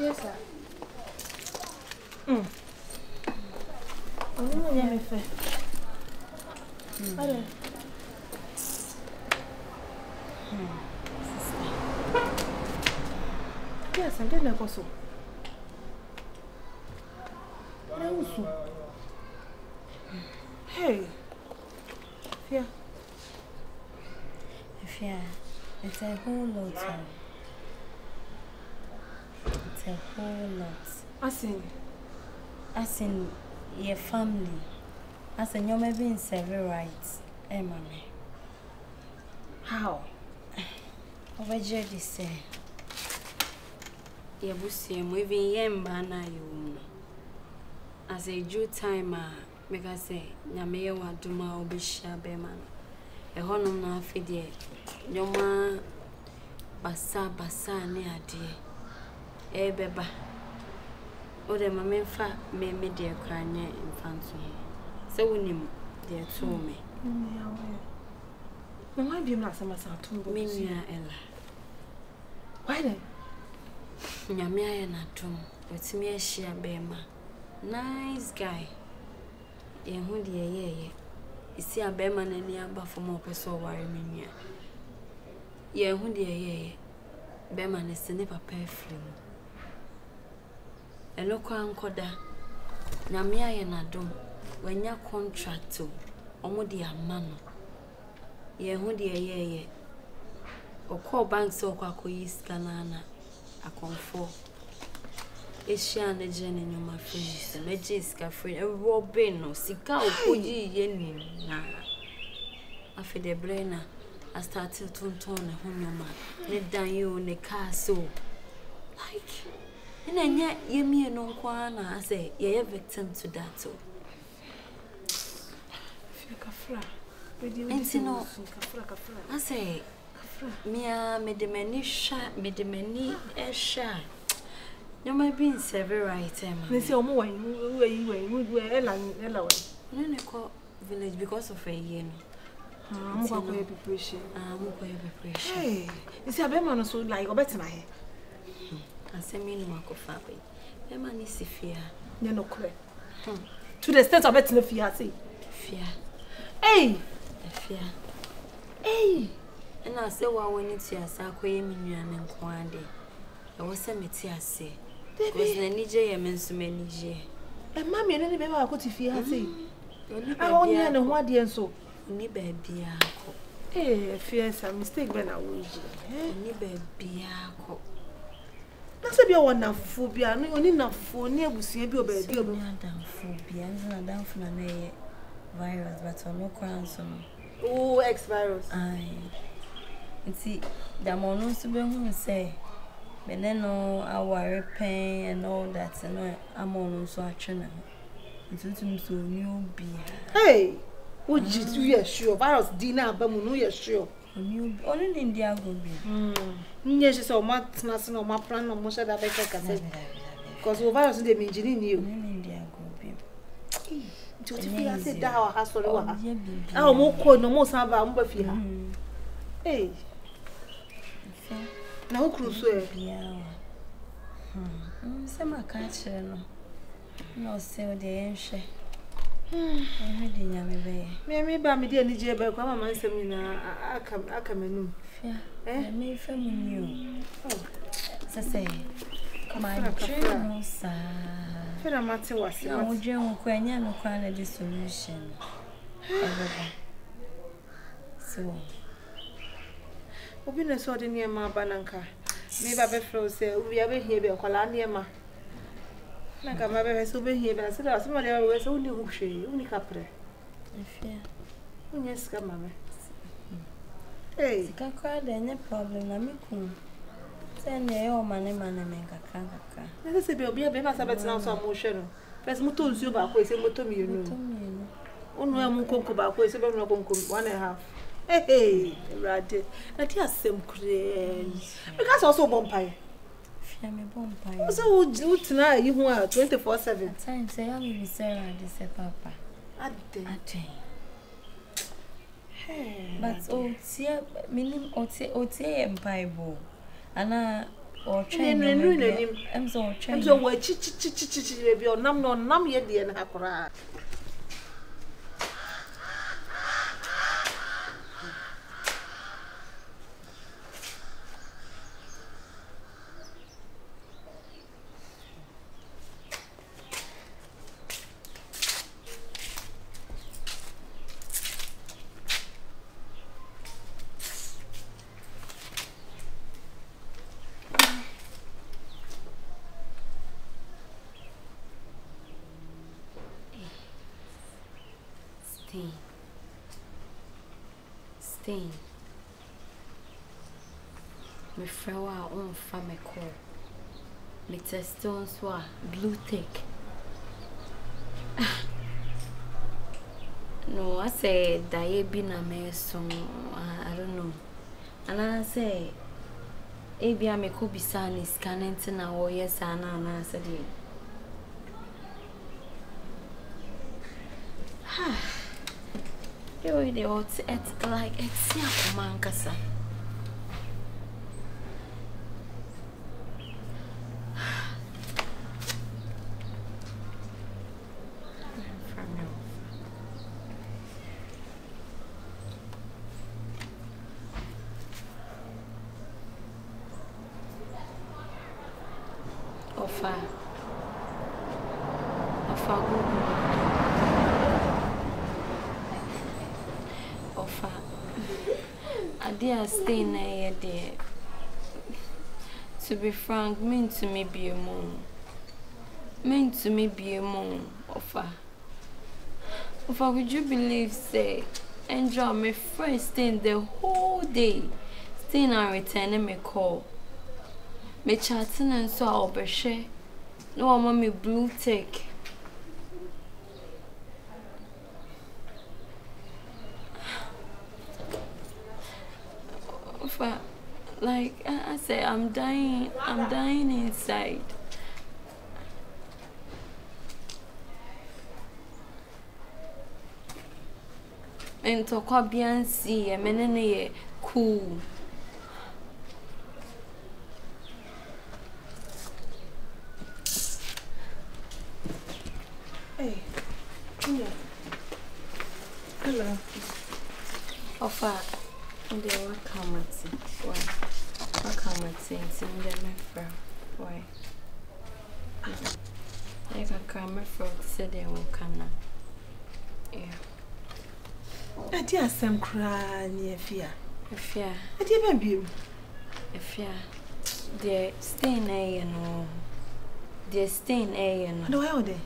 Yes, sir. I'm going to be fair. Yes, I'm getting a cosso. Hey, Fia. Fia, it's a whole lot. It's a whole lot. As in your family. As in, you're maybe several rights. Mommy. How? Over Jerry say. Yeah, Bussi, moving Yambana, you. As a due time, make I say, Yamea wa Duma Obisha Beman. A honor na fidye. Yoma basa near dear. Beba. O de mamma fa me dear crying in fancy. So when you dear told me. No, why be you not some as I told me, Ella? Why then? Yamia and Atom, with me a sheer bema. Nice guy. Ye who dear ye. You see a beman and yamba for more person worry me. Ye who dear ye. Beman is the nipper perfume. And no crown coda. Namia and Adom, when your contract to, omo dear man. Ye who dear ye. Or call bank so quackois canana. A comfort. Is she and the journey in my friends? The Majiska free a robin or sika or puji yen. I feel the brainer. I started to turn a home, let down you in the castle. Like, and then yet you me and no I say, you're a victim to that too. And no, I say, Mia made the many shot, made the many a shot. You might be in several items. They say, oh, you Ella. No, call village because of a year. I'm going to be preparation. Hey, you see, a beman so like a better. I send me no of fabric. A man is fear. You're no correct. To the extent of better fear, see. Fear. Hey! Fear. Hey! And I say, well, when it's your Saquay Minion and Quande. I was a metia say. Because the Niger means to many Niger. And mammy, and any baby I could fear, see. I only know what dear so. Ni baby, eh, fears a mistake when I will. Ni baby, that's a be one phobia, no enough for near Busy, be obeyed. You're down phobia, and down from a virus, but on no crowns. Oh, X virus. Aye. And see, the monos to be who say, but then no, our pain and all that, and I'm almost so actually. It's so new beer. Hey! Would you be sure? Virus dinner, but no, sure. Only in the agony. Yes, so much nothing on my plan or most of that better. Because the virus is the engineering you. In the agony. To say that our house for the one. Our more cold, no more have a buffy. Hey. Now, cruise. Some catcher. No, so the ancient. Maybe by me, dear Niger, come on, seminar. I come in. Eh, me from you. Oh, say, come on, Osaa. Feel a matter was no general quenya no crown dissolution. So, Obina saw the near my bananka. Maybe I before say, we are here, be a colania. Like a mother has over here, but I said, somebody always only hookshire, only capre. Yes, come, mamma. Hey, you can cry, then no problem. I'm cool. Send your money, man, and make a canker. Let us say, be a baby, I bet now some motion. First, Mutos you back, way, say, Mutum, you know. Only one conquer back, way, 1.5. Hey, Raddy, that is some crazy. Because also bumpire. So, do tonight you are 24/7. Time say I will be Sarah this papa. Hey. But oh, see, minim otie Bible. Ana or train I'm so train. So we chi be on nam ye de na hakora. Stay. Me friend wa on fa me call. Me testons wa blue tick. No, I say that be na me song. I don't know. And I say, maybe I make up scanning to now. Yes, and I said it. They ought to like it's yeah, man, kasa. Stay near there. To be frank, mean to me be a moon. Mean to me be a moon, Osaa. Osaa, would you believe, say, enjoy my friend staying the whole day, staying and returning me call. Me chatting and so I'll be share. No one want me blue tick. Like I say, I'm dying inside. And to kwa biansi, a menene cool. Hey, hello. Osaa. And they will come at it. Why? I'll come at it. And then my friend. Why? I can come my friend said they will come now. Yeah. I dear some cry near fear. Fear. I dear baby. Fear. They're staying a and all. They're staying a and no, how they?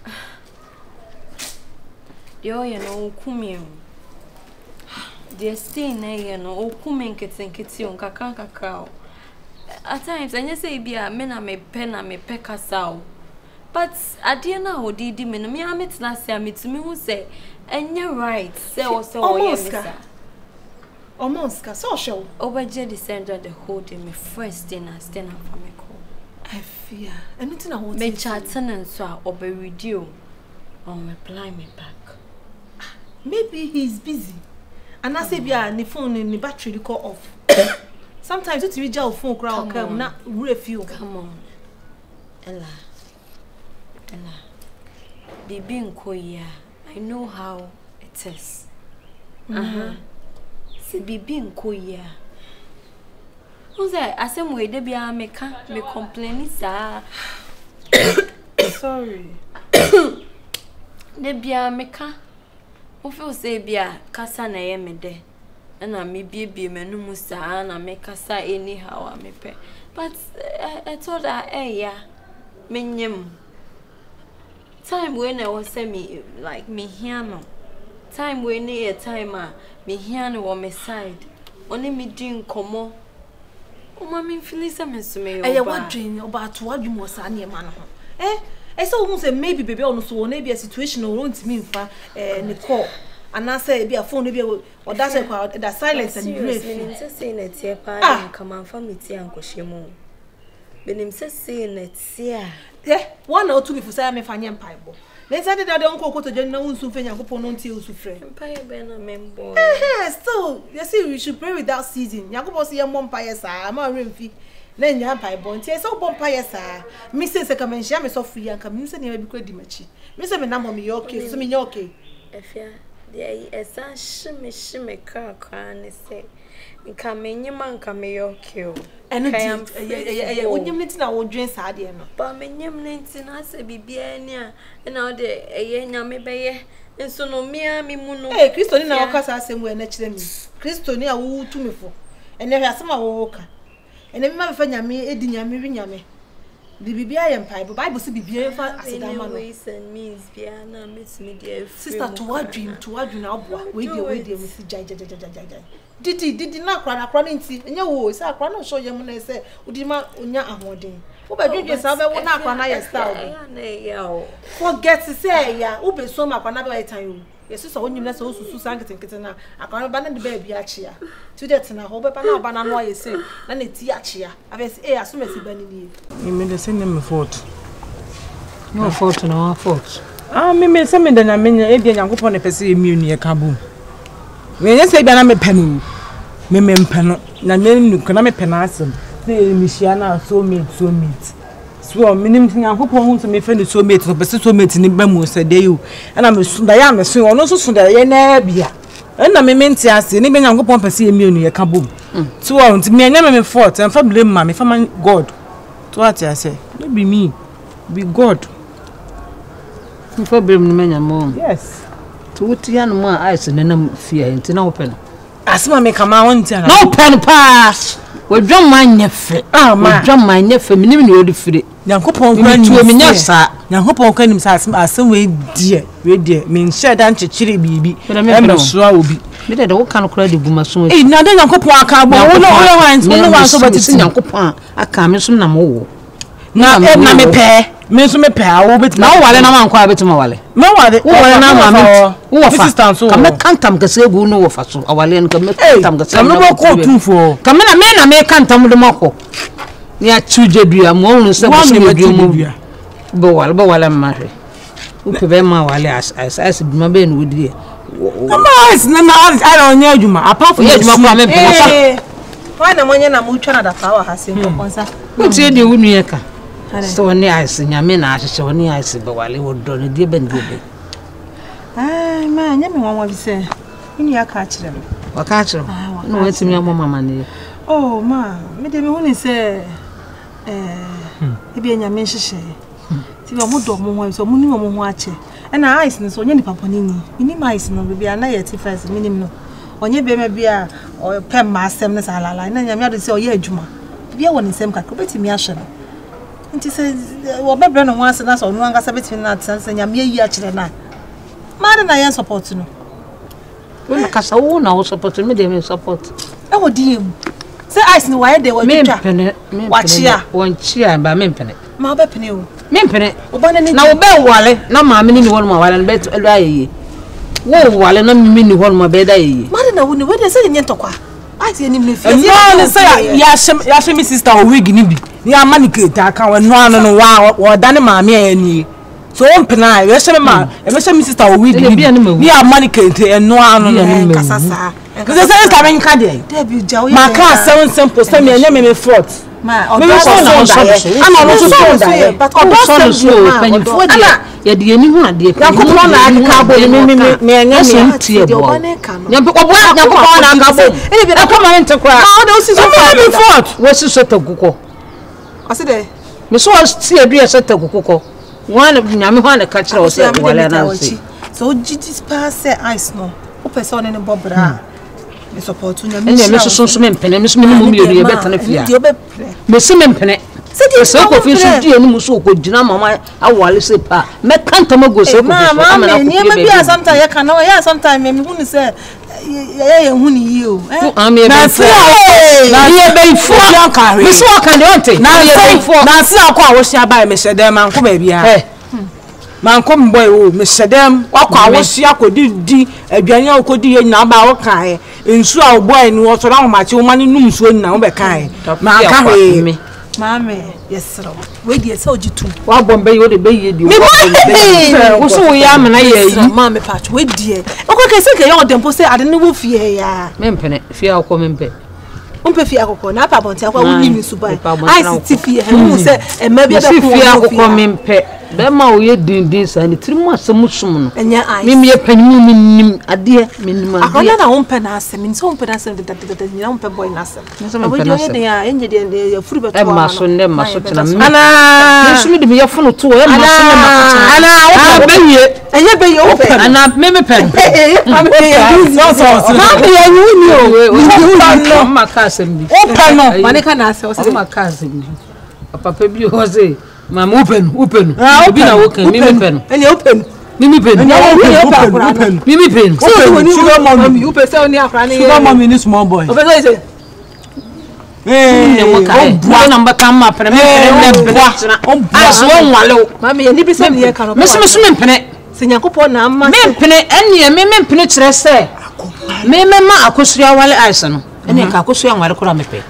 The oil no kumio. They're staying there, no, coming kitty on cacao. At times, I say, be a men, I may pen, I may peck us out. But I dear now, did me, I met last year, me to me who say, and you're right, say also, almost, social. Over Jedi center the whole day, me first dinner, stand up for me call. I fear, and it's not what me chatting and so or be with you, or reply me back. Maybe he's busy. And I say, "Bia, the phone and the battery go off." Sometimes it's with your phone crowd come not refuel. Come on, Ella. Baby in Korea, I know how it is. See, baby in Korea. Who's that? I say, "Way they be a me complain sir." Sorry. They be a meka. Ofo say bia kasa na ye me de na me bie me no musa na me kasa anyhow me pe but I told her yeah me nyem time when I was say me like me here no time when a time me here no on my side only me doing komo o ma me feel say me so me e what dream about what you must say na ho I saw who say maybe baby on so maybe a situation or won't mean for the call. And I say be a phone maybe or that's that silence and grief. Saying it here pa come on for me tia ankoshemo. Benim saying it here. Yeah, 1 or 2 before say me fanya mpaibo. Then say that don't go to na unsu fe Nyankopon no ntie usufre. Mpaye be na membo. So, you see we should pray without ceasing. Nyankopon say yem mpaye sa, ma remfi. na nya Bible nti e se wo bompa yesa me se ka menhia me so fu yanka me se ne ma bi ko di machi me se me na mo me ye okay so me nya okay efia de esa shime ka ne se nka menyima nka me ye okay o eno di onyem nti na wo dwen sa de no ba menyem nti na se bibia ni a na o de eye nyame beye nso no mia mi mu no Kristo ni na wakasa asemu na kire mi Kristo ni a wo tumifo ene hwe asema wo ka ene mi ma befa nyame edi nyame wi nyame di bibia ye mpai Bible se bibia fa asedama no sister to what dream na obwa we dey mi si jai didi na akra nti enye wo se akra na so ye mu na se udima onya ahoden wo ba dwedwe sa be wo na akra na ye style forget say ya wo be so ma akra na be tan yo yesu so onyim na so susu sanketenkete na akra ba na de ba bia chia to det na ho be ba na ba na no ye se na ne ti achia abes asomesi ba ni me de se nem fault no fault no fault me se me de na me e bia nyankopon ne pese emienu ye ka bu me nye se bia na me penu me mpeno na me nu kana me penasem se me hia na so meet so minim nyankopon hu so me fe ne so meet so pese so meet ni ba mu se de you na me sunda ya me so ono so sunda ye na bia na me menti ase ni be nyankopon pese emienu ye ka bu so nti me nya me fault and fa blame ma me fa man God to what I say no be me be God for blame me nya mo yes to wuti anu mo ice ne na fia nti na open asema me kama wonti ana no pen pass we dwom man nyefe ma dwom man nyefe minim ne odi fire nyankopon kwa ni me nya sa nyankopon kwa ni sa asem we die me nhyɛ da nkyekere bibi me so a obi me de wo kan kora de guma so na de nyankopon aka bo wo no wan so bati nyankopon aka me so na mo wo na me pɛ me so me pɛ a wo beti na wo wale na man kwa beti ma wale me wale wo wale na ma me wo fa ka me kantam ka se gu no wo fa so awale no ka me kantam ka se no bo ko tunfo ka me na me kantam de mako ni a tuje dua mo wonu se mo so dua mo bo wale ma hwe wo pe be ma wale as bi ma be no wodi ama is na I don't know adwuma apart from adwuma kwa me pe why na monye na mu twa na da power ha se ko konsa wo tie de wonu ye ka so ni ice nyame na ahye woni ice be wale wo do ne die ben die be ma nyame wanwa bi se ni ya ka kire me wa ka kire no wati mi amoma mama ne oh ma me de me hu ni se e bi nyame hyehye ti ba mo do mo ho so mo ni mo ho ache na ice ni so onye ni papa ni ni ice no bia na ye ti first minim no onye be ma bia o pem ma asem ne salala na nyame ade se o ye adwuma bia woni sem ka ko beti mi ahye no nti se wo bebre no ho ase na so no angasa beti na atse nyame yi a kire na ma de na ye support no wona kasa wo na wo support me de me support e wo di mu se ice ni wa ye de wo twitwa wa chia won chia ba me mpene ma be pene o me mpene na wo be wale na ma me ni wo no wale be elu ayeye wo wale na me ni wo no be da yeye ma de na wo ni we de se nye ntokwa ice ni me fi no ne say ya she me sister o wig ni bi ni amanicate aka we no anu no wa dane ma me ani so on pena we she me ma e me she me sister o wig ni amanicate eno anu no kasasa because say ka me nka de Debbie jawo ma ka 7 simple say me anya me fault ma me so ana no so da but so penifo dia ya de ni hu ade yakopon na aka bo me anya me tie bo yakopon na aka bo e bi da koma nte kra ma o do si so fault wo si so taguko ase de me so tie dua so taguko wan nyame ho na ka kire wo se wala na si so gidi pass ice no o person ne bobra me support nyame ene me so me mpene me so me mu ye beta na fia me se me mpene se ko fi so die ni mu so ko gina mama awale se pa me kanta mago se ko fi so amana ko ni ma bia sometimes ya kana ya sometimes me hu ni se ye hu ni yi o na se na ye be fo me so kan de onte na ye be fo na se akwa wo hia ba me hyede man ko ba bia man kom boy o me hyedem wakwa wo hia kodi aduane akodi ye nyina ba wo kan ensu a boy ni wo so na wo ma che wo mani num so nyina wo be kan ma ka he mame yesro we die se ojitu wa bombe yo de be ye di wo so wo ya mana ye yi mame patch we die okwa ke se ke yo dempo se ade ne wo fie ya me mpene fie akọ me mpe Umpefi akoko na pa bonti akwa wuni mi subai. ICTV he say e ma bia be ko akoko mempe. Be ma wo ye din sa ni tirimu asem sum no. Me panimu minnim ade minnim ade. Akona na umpe na asem, ni so umpe na asem de ni umpe boy na asem. Abo de ye de ya enye de furu beto. E ma so ne ma so tena. Ana so me de me ye fono to e ma so ne ma so tena. Ana be ye. Enye be ye ope. Ana me pen. Ma be ye. Ma be ye wuni o. Ma ka asem bi. Ope no. Ma ne ka na asem. Ma ka asem bi. Papa bi o say mama open obi na wo kan mimi pen ene open mimi pen mimi pen sugar mommy you pese oni akra ni sugar mommy ni small boy o pese say o na mbaka ma pen me aso nwale mama ye ni bi se ye kan me so me pen se yakopon na amma me pen ene me pen kire se me ma akosua wale aisa no ene ka akosua nwale kora me pe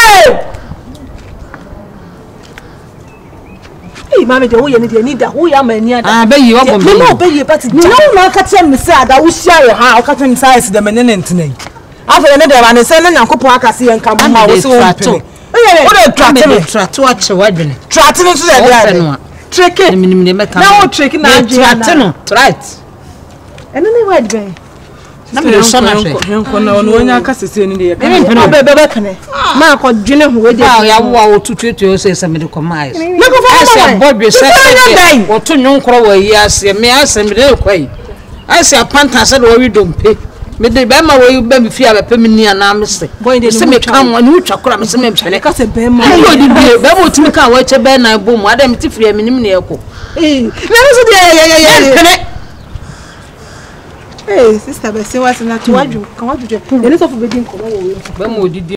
mama je wo ye ni de ni da wo ya ma ni ada be yi obo me no be yi but no na ka tell me say ada wo share ha o ka tell me say is the menene ntene afa ne de ba ne say na Nyankopon akase ye nka ma wo so wo pene o de trato a che wadwene trato no so de no treke minim ne meka na wo treke na trato no right eno ne word be na me so na hwe henko na ono nya akase se ni de ye ka me be kene ma ko dwene ho we de ya wo wo tututu o se me de komai me ko fa ma bodwe se wo to nyonkro wa yi ase me ase me de kwai ase apanta se de wo wi dompe me de ba ma wo yi ba mi fi abepa mi ni ana me se se me kan wo ni utwa kora me se me mpele ka se be ma wo di bi ba mo timi kan wo che be na bo mu adam ti firi mi nim ne eko me so de pene sister be se wa se na to waju kan waju je eni so fu be din ko wo ba mo di